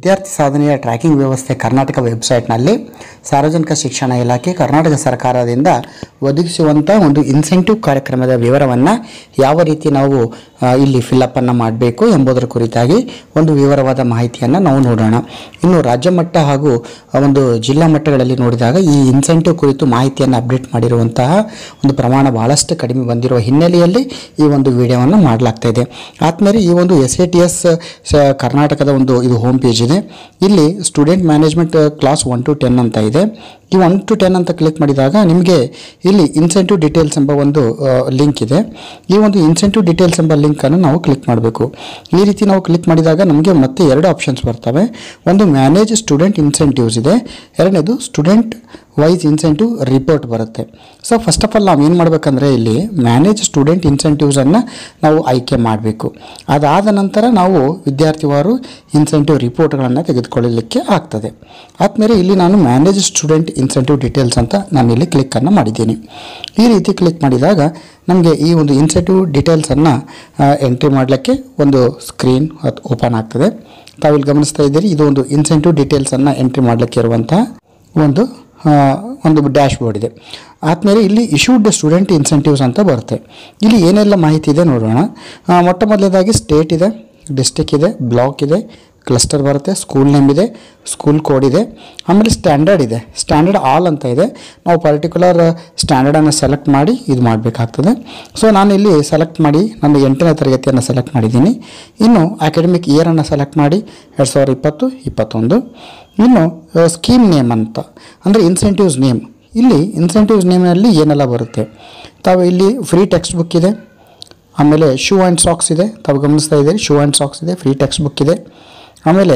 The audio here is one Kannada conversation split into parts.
ವಿದ್ಯಾರ್ಥಿ ಸಾಧನೆಯ ಟ್ರ್ಯಾಕಿಂಗ್ ವ್ಯವಸ್ಥೆ ಕರ್ನಾಟಕ ವೆಬ್ಸೈಟ್ನಲ್ಲಿ ಸಾರ್ವಜನಿಕ ಶಿಕ್ಷಣ ಇಲಾಖೆ ಕರ್ನಾಟಕ ಸರ್ಕಾರದಿಂದ ಒದಗಿಸುವಂಥ ಒಂದು ಇನ್ಸೆಂಟಿವ್ ಕಾರ್ಯಕ್ರಮದ ವಿವರವನ್ನು ಯಾವ ರೀತಿ ನಾವು ಇಲ್ಲಿ ಫಿಲ್ಅಪ್ ಅನ್ನು ಮಾಡಬೇಕು ಎಂಬುದರ ಕುರಿತಾಗಿ ಒಂದು ವಿವರವಾದ ಮಾಹಿತಿಯನ್ನು ನಾವು ನೋಡೋಣ. ಇನ್ನು ರಾಜ್ಯ ಮಟ್ಟ ಹಾಗೂ ಒಂದು ಜಿಲ್ಲಾ ಮಟ್ಟಗಳಲ್ಲಿ ನೋಡಿದಾಗ ಈ ಇನ್ಸೆಂಟಿವ್ ಕುರಿತು ಮಾಹಿತಿಯನ್ನು ಅಪ್ಡೇಟ್ ಮಾಡಿರುವಂತಹ ಒಂದು ಪ್ರಮಾಣ ಬಹಳಷ್ಟು ಕಡಿಮೆ ಬಂದಿರುವ ಹಿನ್ನೆಲೆಯಲ್ಲಿ ಈ ಒಂದು ವಿಡಿಯೋವನ್ನು ಮಾಡಲಾಗ್ತಾ ಇದೆ. ಆದ್ಮೇಲೆ ಈ ಒಂದು SATS ಕರ್ನಾಟಕದ ಒಂದು ಇದು ಹೋಮ್ ಪೇಜ್ ಇದೆ. ಇಲ್ಲಿ ಸ್ಟೂಡೆಂಟ್ ಮ್ಯಾನೇಜ್ಮೆಂಟ್ ಕ್ಲಾಸ್ 1 to 10 ಅಂತ ಇದೆ. ಈ 1 to 10 ಅಂತ ಕ್ಲಿಕ್ ಮಾಡಿದಾಗ ನಿಮಗೆ ಇಲ್ಲಿ ಇನ್ಸೆಂಟಿವ್ ಡೀಟೇಲ್ಸ್ ಎಂಬ ಒಂದು ಲಿಂಕ್ ಇದೆ. ಈ ಒಂದು ಇನ್ಸೆಂಟಿವ್ ಡೀಟೇಲ್ಸ್ ಎಂಬ ಲಿಂಕನ್ನು ನಾವು ಕ್ಲಿಕ್ ಮಾಡಬೇಕು. ಈ ರೀತಿ ನಾವು ಕ್ಲಿಕ್ ಮಾಡಿದಾಗ ನಮಗೆ ಮತ್ತೆ 2 ಆಪ್ಷನ್ಸ್ ಬರ್ತವೆ. ಒಂದು ಮ್ಯಾನೇಜ್ ಸ್ಟೂಡೆಂಟ್ ಇನ್ಸೆಂಟಿವ್ಸ್ ಇದೆ, ಎರಡನೇದು ಸ್ಟೂಡೆಂಟ್ ವೈಸ್ ಇನ್ಸೆಂಟಿವ್ ರಿಪೋರ್ಟ್ ಬರುತ್ತೆ. ಸೊ ಫಸ್ಟ್ ಆಫ್ ಆಲ್ ನಾವು ಏನು ಮಾಡಬೇಕಂದ್ರೆ ಇಲ್ಲಿ ಮ್ಯಾನೇಜ್ ಸ್ಟೂಡೆಂಟ್ ಇನ್ಸೆಂಟಿವ್ಸನ್ನು ನಾವು ಆಯ್ಕೆ ಮಾಡಬೇಕು. ಅದಾದ ನಂತರ ನಾವು ವಿದ್ಯಾರ್ಥಿವಾರು ಇನ್ಸೆಂಟಿವ್ ರಿಪೋರ್ಟ್ಗಳನ್ನು ತೆಗೆದುಕೊಳ್ಳಲಿಕ್ಕೆ ಆಗ್ತದೆ. ಆದಮೇಲೆ ಇಲ್ಲಿ ನಾನು ಮ್ಯಾನೇಜ್ ಸ್ಟೂಡೆಂಟ್ ಇನ್ಸೆಂಟಿವ್ ಡೀಟೇಲ್ಸ್ ಅಂತ ನಾನು ಇಲ್ಲಿ ಕ್ಲಿಕ್ಕನ್ನು ಮಾಡಿದ್ದೀನಿ. ಈ ರೀತಿ ಕ್ಲಿಕ್ ಮಾಡಿದಾಗ ನಮಗೆ ಈ ಒಂದು ಇನ್ಸೆಂಟಿವ್ ಡೀಟೇಲ್ಸನ್ನು ಎಂಟ್ರಿ ಮಾಡಲಿಕ್ಕೆ ಒಂದು ಸ್ಕ್ರೀನ್ ಓಪನ್ ಆಗ್ತದೆ. ತಾವಿಲ್ಲಿ ಗಮನಿಸ್ತಾ ಇದ್ದೀರಿ, ಇದು ಒಂದು ಇನ್ಸೆಂಟಿವ್ ಡೀಟೇಲ್ಸನ್ನು ಎಂಟ್ರಿ ಮಾಡಲಿಕ್ಕೆ ಇರುವಂತಹ ಒಂದು ಡ್ಯಾಶ್ ಬೋರ್ಡ್ ಇದೆ. ಆದಮೇಲೆ ಇಲ್ಲಿ ಇಶ್ಯೂಡ್ ಸ್ಟೂಡೆಂಟ್ ಇನ್ಸೆಂಟಿವ್ಸ್ ಅಂತ ಬರುತ್ತೆ. ಇಲ್ಲಿ ಏನೆಲ್ಲ ಮಾಹಿತಿ ಇದೆ ನೋಡೋಣ. ಮೊಟ್ಟ ಮೊದಲನೇದಾಗಿ ಸ್ಟೇಟ್ ಇದೆ, ಡಿಸ್ಟಿಕ್ ಇದೆ, ಬ್ಲಾಕ್ ಇದೆ, ಕ್ಲಸ್ಟರ್ ಬರುತ್ತೆ, ಸ್ಕೂಲ್ ನೇಮ್ ಇದೆ, ಸ್ಕೂಲ್ ಕೋಡ್ ಇದೆ, ಆಮೇಲೆ ಸ್ಟ್ಯಾಂಡರ್ಡ್ ಇದೆ, ಸ್ಟ್ಯಾಂಡರ್ಡ್ ಆಲ್ ಅಂತ ಇದೆ. ನಾವು ಪರ್ಟಿಕ್ಯುಲರ್ ಸ್ಟ್ಯಾಂಡರ್ಡನ್ನು ಸೆಲೆಕ್ಟ್ ಮಾಡಿ ಇದು ಮಾಡಬೇಕಾಗ್ತದೆ. ಸೊ ನಾನು ಇಲ್ಲಿ ಸೆಲೆಕ್ಟ್ ಮಾಡಿ ನಾನು 8ನೇ ತರಗತಿಯನ್ನು ಸೆಲೆಕ್ಟ್ ಮಾಡಿದ್ದೀನಿ. ಇನ್ನು ಅಕಾಡೆಮಿಕ್ ಇಯರನ್ನು ಸೆಲೆಕ್ಟ್ ಮಾಡಿ 2020-21. ಇನ್ನು ಸ್ಕೀಮ್ ನೇಮ್ ಅಂತ ಅಂದರೆ ಇನ್ಸೆಂಟಿವ್ಸ್ ನೇಮ್. ಇಲ್ಲಿ ಇನ್ಸೆಂಟಿವ್ಸ್ ನೇಮ್ನಲ್ಲಿ ಏನೆಲ್ಲ ಬರುತ್ತೆ, ತಾವು ಇಲ್ಲಿ ಫ್ರೀ ಟೆಕ್ಸ್ಟ್ ಬುಕ್ ಇದೆ, ಆಮೇಲೆ ಶೂ ಆ್ಯಂಡ್ ಸಾಕ್ಸ್ ಇದೆ, ತಾವು ಗಮನಿಸ್ತಾ ಇದ್ದೀರಿ ಶೂ ಆ್ಯಂಡ್ ಸಾಕ್ಸ್ ಇದೆ, ಫ್ರೀ ಟೆಕ್ಸ್ಟ್ ಬುಕ್ ಇದೆ. ಆಮೇಲೆ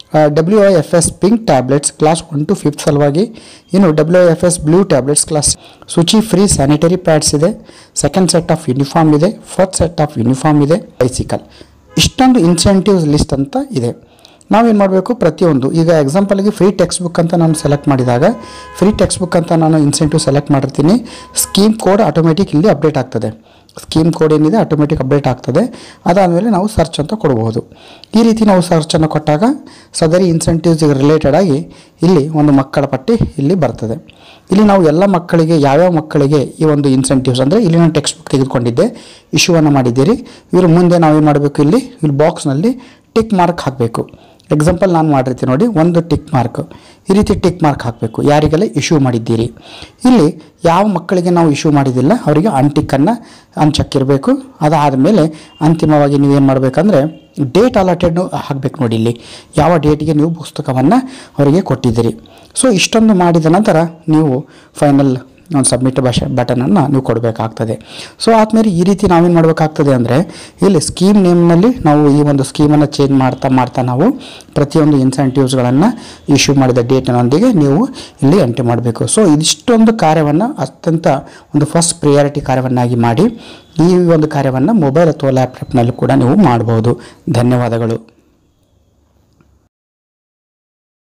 WIFS pink tablets class 1 to 5 ಸಲುವಾಗಿ. ಇನ್ನು WIFS blue tablets class Shuchi free sanitary pads ಇದೆ, ಸೆಕೆಂಡ್ ಸೆಟ್ ಆಫ್ ಯೂನಿಫಾರ್ಮ್ ಇದೆ, ಫೋರ್ತ್ ಸೆಟ್ ಆಫ್ ಯೂನಿಫಾರ್ಮ್ ಇದೆ, ಬೈಸಿಕಲ್. ಇಷ್ಟೊಂದು ಇನ್ಸೆಂಟಿವ್ಸ್ ಲಿಸ್ಟ್ ಅಂತ ಇದೆ. ನಾವೇನು ಮಾಡಬೇಕು, ಪ್ರತಿಯೊಂದು ಈಗ ಎಕ್ಸಾಂಪಲ್ಗೆ ಫ್ರೀ ಟೆಕ್ಸ್ಟ್ ಬುಕ್ ಅಂತ ನಾನು ಸೆಲೆಕ್ಟ್ ಮಾಡಿದಾಗ ಫ್ರೀ ಟೆಕ್ಸ್ಟ್ ಬುಕ್ ಅಂತ ನಾನು ಇನ್ಸೆಂಟಿವ್ ಸೆಲೆಕ್ಟ್ ಮಾಡಿರ್ತೀನಿ. ಸ್ಕೀಮ್ ಕೋಡ್ ಆಟೋಮೆಟಿಕ್ ಇಲ್ಲಿ ಅಪ್ಡೇಟ್ ಆಗ್ತದೆ. ಸ್ಕೀಮ್ ಕೋಡ್ ಏನಿದೆ ಆಟೋಮೆಟಿಕ್ ಅಪ್ಡೇಟ್ ಆಗ್ತದೆ. ಅದಾದಮೇಲೆ ನಾವು ಸರ್ಚ್ ಅಂತ ಕೊಡ್ಬೋದು. ಈ ರೀತಿ ನಾವು ಸರ್ಚನ್ನು ಕೊಟ್ಟಾಗ ಸದರಿ ಇನ್ಸೆಂಟಿವ್ಸ್ಗೆ ರಿಲೇಟೆಡ್ ಆಗಿ ಇಲ್ಲಿ ಒಂದು ಮಕ್ಕಳ ಪಟ್ಟಿ ಇಲ್ಲಿ ಬರ್ತದೆ. ಇಲ್ಲಿ ನಾವು ಎಲ್ಲ ಮಕ್ಕಳಿಗೆ ಯಾವ್ಯಾವ ಮಕ್ಕಳಿಗೆ ಈ ಒಂದು ಇನ್ಸೆಂಟಿವ್ಸ್ ಅಂದರೆ ಇಲ್ಲಿ ನಾನು ಟೆಕ್ಸ್ಟ್ ಬುಕ್ ತೆಗೆದುಕೊಂಡಿದ್ದೆ, ಇಶ್ಯೂವನ್ನು ಮಾಡಿದ್ದೀರಿ. ಇವ್ರ ಮುಂದೆ ನಾವೇನು ಮಾಡಬೇಕು, ಇಲ್ಲಿ ಬಾಕ್ಸ್ನಲ್ಲಿ ಟಿಕ್ ಮಾರ್ಕ್ ಹಾಕಬೇಕು. ಎಕ್ಸಾಂಪಲ್ ನಾನು ಮಾಡಿರ್ತೀನಿ ನೋಡಿ, ಒಂದು ಟಿಕ್ ಮಾರ್ಕ್, ಈ ರೀತಿ ಟಿಕ್ ಮಾರ್ಕ್ ಹಾಕಬೇಕು ಯಾರಿಗೆಲ್ಲ ಇಶ್ಯೂ ಮಾಡಿದ್ದೀರಿ. ಇಲ್ಲಿ ಯಾವ ಮಕ್ಕಳಿಗೆ ನಾವು ಇಶ್ಯೂ ಮಾಡಿದ್ದಿಲ್ಲ ಅವರಿಗೆ ಅನ್ಟಿಕ್ಕನ್ನು ಅನ್ಚಕ್ಕಿರಬೇಕು. ಅದಾದಮೇಲೆ ಅಂತಿಮವಾಗಿ ನೀವೇನು ಮಾಡಬೇಕಂದ್ರೆ ಡೇಟ್ ಅಲಾಟೆಡ್ ಹಾಕಬೇಕು. ನೋಡಿ ಇಲ್ಲಿ ಯಾವ ಡೇಟಿಗೆ ನೀವು ಪುಸ್ತಕವನ್ನು ಅವರಿಗೆ ಕೊಟ್ಟಿದ್ದೀರಿ. ಸೊ ಇಷ್ಟೊಂದು ಮಾಡಿದ ನಂತರ ನೀವು ಫೈನಲ್ ಒಂದು ಸಬ್ಮಿಟ್ ಬಟನನ್ನು ನೀವು ಕೊಡಬೇಕಾಗ್ತದೆ. ಸೊ ಆದಮೇಲೆ ಈ ರೀತಿ ನಾವೇನು ಮಾಡಬೇಕಾಗ್ತದೆ ಅಂದರೆ ಇಲ್ಲಿ ಸ್ಕೀಮ್ ನೇಮ್ನಲ್ಲಿ ನಾವು ಈ ಒಂದು ಸ್ಕೀಮನ್ನು ಚೇಂಜ್ ಮಾಡ್ತಾ ನಾವು ಪ್ರತಿಯೊಂದು ಇನ್ಸೆಂಟಿವ್ಸ್ಗಳನ್ನು ಇಶ್ಯೂ ಮಾಡಿದ ಡೇಟಿನೊಂದಿಗೆ ನೀವು ಇಲ್ಲಿ ಎಂಟ್ರಿ ಮಾಡಬೇಕು. ಸೊ ಇದಿಷ್ಟೊಂದು ಕಾರ್ಯವನ್ನು ಅತ್ಯಂತ ಒಂದು ಫಸ್ಟ್ ಪ್ರಿಯಾರಿಟಿ ಕಾರ್ಯವನ್ನಾಗಿ ಮಾಡಿ ಈ ಒಂದು ಕಾರ್ಯವನ್ನು ಮೊಬೈಲ್ ಅಥವಾ ಲ್ಯಾಪ್ಟಾಪ್ನಲ್ಲಿ ಕೂಡ ನೀವು ಮಾಡ್ಬೋದು. ಧನ್ಯವಾದಗಳು.